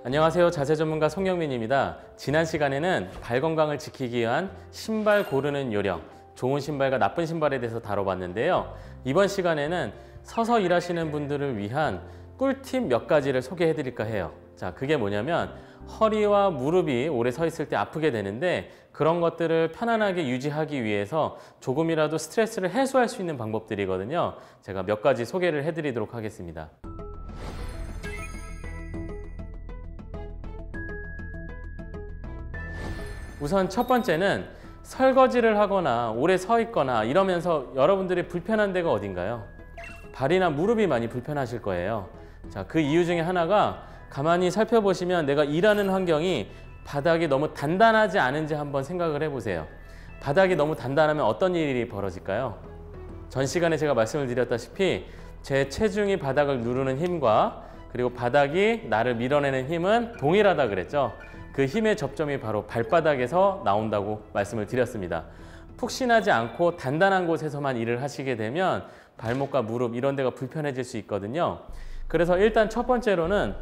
안녕하세요. 자세 전문가 송영민입니다. 지난 시간에는 발 건강을 지키기 위한 신발 고르는 요령, 좋은 신발과 나쁜 신발에 대해서 다뤄봤는데요. 이번 시간에는 서서 일하시는 분들을 위한 꿀팁 몇 가지를 소개해 드릴까 해요. 자, 그게 뭐냐면 허리와 무릎이 오래 서 있을 때 아프게 되는데 그런 것들을 편안하게 유지하기 위해서 조금이라도 스트레스를 해소할 수 있는 방법들이거든요. 제가 몇 가지 소개를 해 드리도록 하겠습니다. 우선 첫 번째는 설거지를 하거나 오래 서 있거나 이러면서 여러분들이 불편한 데가 어딘가요? 발이나 무릎이 많이 불편하실 거예요. 자, 그 이유 중에 하나가 가만히 살펴보시면 내가 일하는 환경이 바닥이 너무 단단하지 않은지 한번 생각을 해보세요. 바닥이 너무 단단하면 어떤 일이 벌어질까요? 전 시간에 제가 말씀을 드렸다시피 제 체중이 바닥을 누르는 힘과 그리고 바닥이 나를 밀어내는 힘은 동일하다 그랬죠. 그 힘의 접점이 바로 발바닥에서 나온다고 말씀을 드렸습니다. 푹신하지 않고 단단한 곳에서만 일을 하시게 되면 발목과 무릎 이런 데가 불편해질 수 있거든요. 그래서 일단 첫 번째로는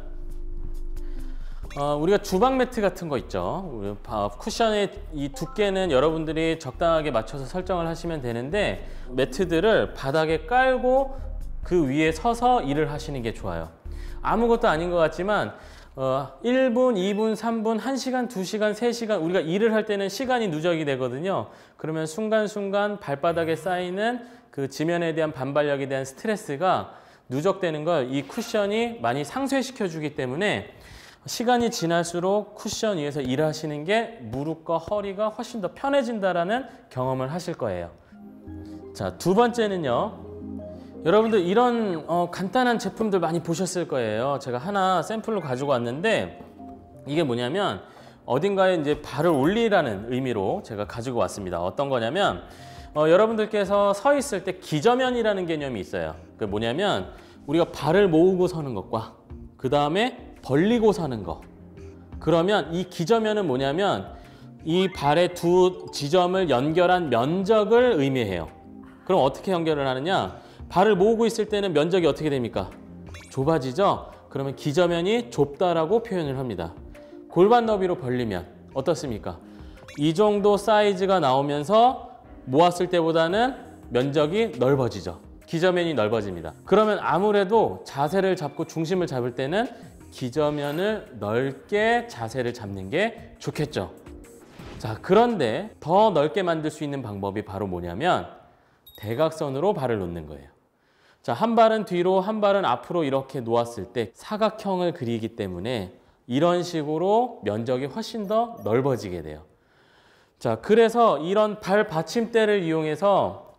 우리가 주방 매트 같은 거 있죠. 쿠션의 이 두께는 여러분들이 적당하게 맞춰서 설정을 하시면 되는데 매트들을 바닥에 깔고 그 위에 서서 일을 하시는 게 좋아요. 아무것도 아닌 것 같지만 1분, 2분, 3분, 1시간, 2시간, 3시간 우리가 일을 할 때는 시간이 누적이 되거든요. 그러면 순간순간 발바닥에 쌓이는 그 지면에 대한 반발력에 대한 스트레스가 누적되는 걸 이 쿠션이 많이 상쇄시켜 주기 때문에 시간이 지날수록 쿠션 위에서 일하시는 게 무릎과 허리가 훨씬 더 편해진다라는 경험을 하실 거예요. 자, 두 번째는요. 여러분들 이런 간단한 제품들 많이 보셨을 거예요. 제가 하나 샘플로 가지고 왔는데 이게 뭐냐면 어딘가에 이제 발을 올리라는 의미로 제가 가지고 왔습니다. 어떤 거냐면 여러분들께서 서 있을 때 기저면이라는 개념이 있어요. 그게 뭐냐면 우리가 발을 모으고 서는 것과 그 다음에 벌리고 서는 거. 그러면 이 기저면은 뭐냐면 이 발의 두 지점을 연결한 면적을 의미해요. 그럼 어떻게 연결을 하느냐? 발을 모으고 있을 때는 면적이 어떻게 됩니까? 좁아지죠? 그러면 기저면이 좁다라고 표현을 합니다. 골반 너비로 벌리면 어떻습니까? 이 정도 사이즈가 나오면서 모았을 때보다는 면적이 넓어지죠. 기저면이 넓어집니다. 그러면 아무래도 자세를 잡고 중심을 잡을 때는 기저면을 넓게 자세를 잡는 게 좋겠죠. 자, 그런데 더 넓게 만들 수 있는 방법이 바로 뭐냐면 대각선으로 발을 놓는 거예요. 자, 한 발은 뒤로 한 발은 앞으로 이렇게 놓았을 때 사각형을 그리기 때문에 이런 식으로 면적이 훨씬 더 넓어지게 돼요. 자, 그래서 이런 발 받침대를 이용해서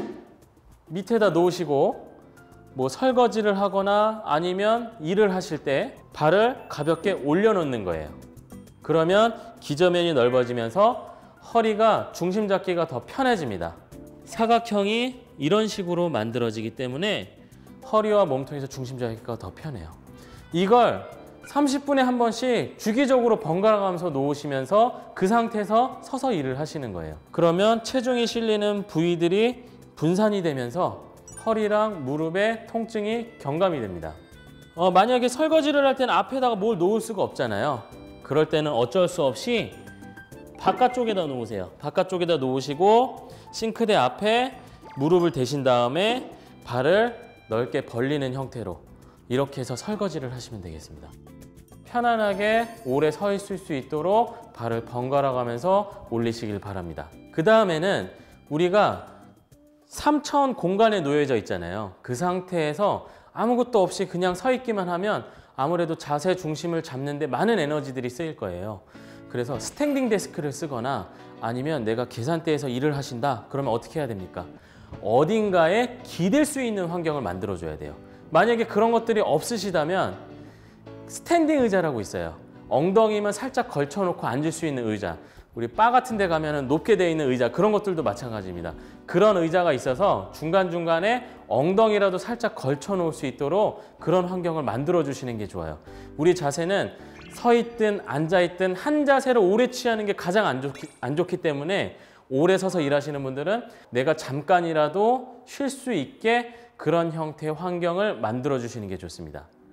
밑에다 놓으시고 뭐 설거지를 하거나 아니면 일을 하실 때 발을 가볍게 올려놓는 거예요. 그러면 기저면이 넓어지면서 허리가 중심 잡기가 더 편해집니다. 사각형이 이런 식으로 만들어지기 때문에 허리와 몸통에서 중심 잡기가 더 편해요. 이걸 30분에 한 번씩 주기적으로 번갈아 가면서 놓으시면서 그 상태에서 서서 일을 하시는 거예요. 그러면 체중이 실리는 부위들이 분산이 되면서 허리랑 무릎의 통증이 경감이 됩니다. 만약에 설거지를 할 때는 앞에다가 뭘 놓을 수가 없잖아요. 그럴 때는 어쩔 수 없이 바깥쪽에다 놓으세요. 바깥쪽에다 놓으시고 싱크대 앞에 무릎을 대신 다음에 발을 넓게 벌리는 형태로 이렇게 해서 설거지를 하시면 되겠습니다. 편안하게 오래 서 있을 수 있도록 발을 번갈아 가면서 올리시길 바랍니다. 그 다음에는 우리가 3차원 공간에 놓여져 있잖아요. 그 상태에서 아무것도 없이 그냥 서 있기만 하면 아무래도 자세 중심을 잡는 데 많은 에너지들이 쓰일 거예요. 그래서 스탠딩 데스크를 쓰거나 아니면 내가 계산대에서 일을 하신다 그러면 어떻게 해야 됩니까? 어딘가에 기댈 수 있는 환경을 만들어줘야 돼요. 만약에 그런 것들이 없으시다면 스탠딩 의자라고 있어요. 엉덩이만 살짝 걸쳐놓고 앉을 수 있는 의자. 우리 바 같은 데 가면 높게 되어 있는 의자 그런 것들도 마찬가지입니다. 그런 의자가 있어서 중간중간에 엉덩이라도 살짝 걸쳐 놓을 수 있도록 그런 환경을 만들어 주시는 게 좋아요. 우리 자세는 서 있든 앉아 있든 한 자세를 오래 취하는 게 가장 안 좋기 때문에 오래 서서 일하시는 분들은 내가 잠깐이라도 쉴 수 있게 그런 형태의 환경을 만들어 주시는 게 좋습니다.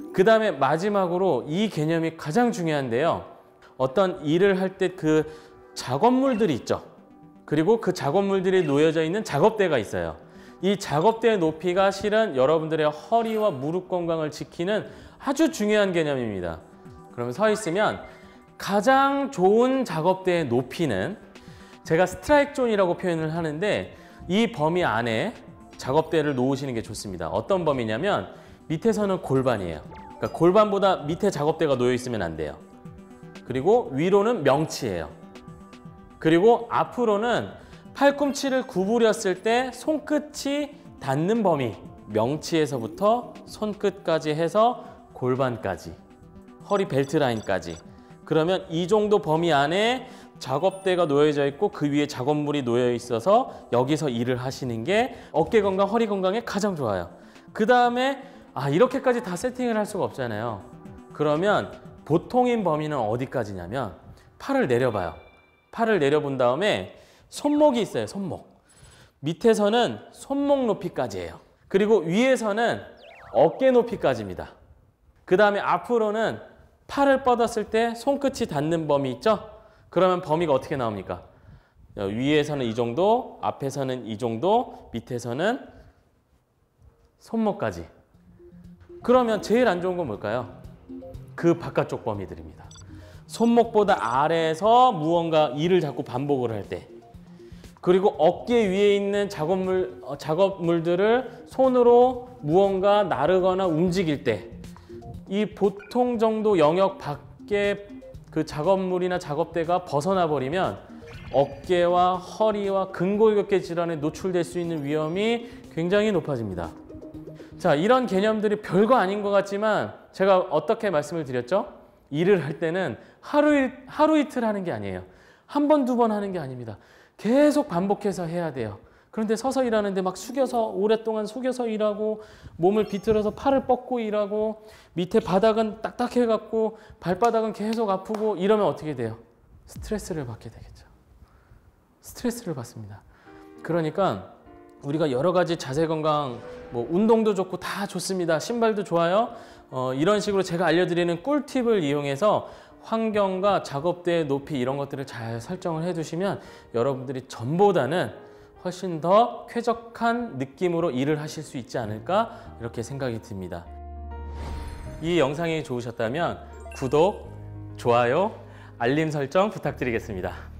그 다음에 마지막으로 이 개념이 가장 중요한데요. 어떤 일을 할 때 그 작업물들이 있죠. 그리고 그 작업물들이 놓여져 있는 작업대가 있어요. 이 작업대의 높이가 실은 여러분들의 허리와 무릎 건강을 지키는 아주 중요한 개념입니다. 그러면 서 있으면 가장 좋은 작업대의 높이는 제가 스트라이크 존이라고 표현을 하는데 이 범위 안에 작업대를 놓으시는 게 좋습니다. 어떤 범위냐면 밑에서는 골반이에요. 그러니까 골반보다 밑에 작업대가 놓여 있으면 안 돼요. 그리고 위로는 명치예요. 그리고 앞으로는 팔꿈치를 구부렸을 때 손끝이 닿는 범위, 명치에서부터 손끝까지 해서 골반까지, 허리 벨트 라인까지. 그러면 이 정도 범위 안에 작업대가 놓여져 있고 그 위에 작업물이 놓여 있어서 여기서 일을 하시는 게 어깨 건강, 허리 건강에 가장 좋아요. 그 다음에 이렇게까지 다 세팅을 할 수가 없잖아요. 그러면 보통인 범위는 어디까지냐면 팔을 내려봐요. 팔을 내려본 다음에 손목이 있어요. 손목. 밑에서는 손목 높이까지예요. 그리고 위에서는 어깨 높이까지입니다. 그 다음에 앞으로는 팔을 뻗었을 때 손끝이 닿는 범위 있죠? 그러면 범위가 어떻게 나옵니까? 위에서는 이 정도, 앞에서는 이 정도, 밑에서는 손목까지. 그러면 제일 안 좋은 건 뭘까요? 그 바깥쪽 범위들입니다. 손목보다 아래에서 무언가 일을 자꾸 반복을 할 때, 그리고 어깨 위에 있는 작업물들을 손으로 무언가 나르거나 움직일 때, 이 보통 정도 영역 밖에 그 작업물이나 작업대가 벗어나 버리면 어깨와 허리와 근골격계 질환에 노출될 수 있는 위험이 굉장히 높아집니다. 자, 이런 개념들이 별거 아닌 것 같지만 제가 어떻게 말씀을 드렸죠? 일을 할 때는 하루 이틀 하는 게 아니에요. 한 번, 두 번 하는 게 아닙니다. 계속 반복해서 해야 돼요. 그런데 서서 일하는데 막 오랫동안 숙여서 일하고 몸을 비틀어서 팔을 뻗고 일하고 밑에 바닥은 딱딱해갖고 발바닥은 계속 아프고 이러면 어떻게 돼요? 스트레스를 받게 되겠죠. 스트레스를 받습니다. 그러니까 우리가 여러 가지 자세 건강, 운동도 좋고 다 좋습니다. 신발도 좋아요. 이런 식으로 제가 알려드리는 꿀팁을 이용해서 환경과 작업대의 높이 이런 것들을 잘 설정을 해두시면 여러분들이 전보다는 훨씬 더 쾌적한 느낌으로 일을 하실 수 있지 않을까 이렇게 생각이 듭니다. 이 영상이 좋으셨다면 구독, 좋아요, 알림 설정 부탁드리겠습니다.